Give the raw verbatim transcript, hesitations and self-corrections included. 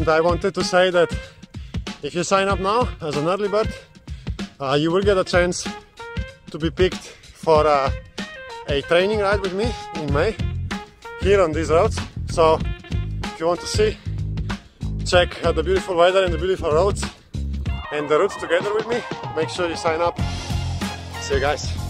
And I wanted to say that if you sign up now as an early bird, uh, you will get a chance to be picked for uh, a training ride with me in May here on these roads. So if you want to see, check uh, the beautiful weather and the beautiful roads and the routes together with me, make sure you sign up. See you guys.